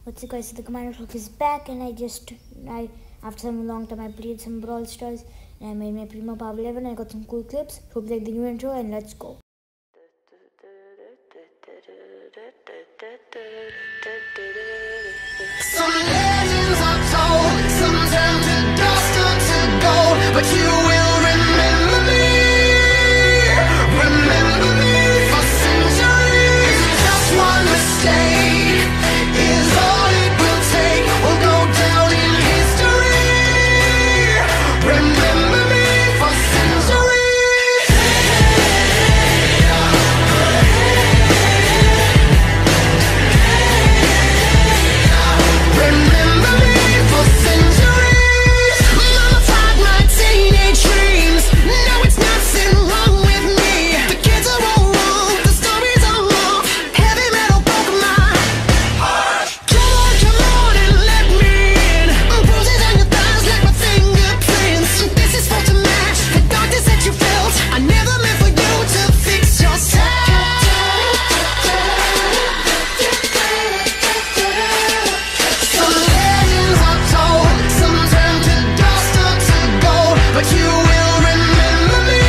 What's it guys? So the Commander Clock is back, and I after some long time I played some Brawl Stars, and I made my Primo Power 11. I got some cool clips. Hope you like the new intro, and let's go. Some legends are told, some turn to dust or to gold, but you will remember me for centuries. Just one mistake is all it will take. We'll go down in history. Remember me for centuries. Remember me for centuries. Mama tied my teenage dreams. No, it's nothing wrong with me. The kids are all wrong, the stories are wrong. Heavy metal broke my heart. Come on and let me in. Bruises on your thighs like my fingerprints. This is supposed to match the darkness that you felt. I never meant for you to fix yourself. Some legends are told, some turn to dust or to gold, but you will remember me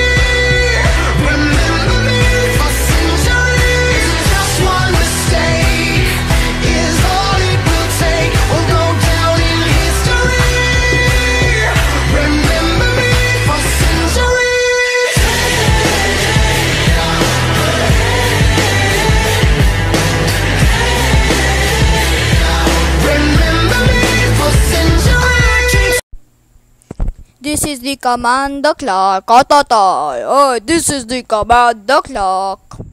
for centuries. Just one mistake is all it will take. We'll go down in history. Remember me for centuries. Remember me for centuries. This is the Commander Clock. Oh, this is the Commander Clock.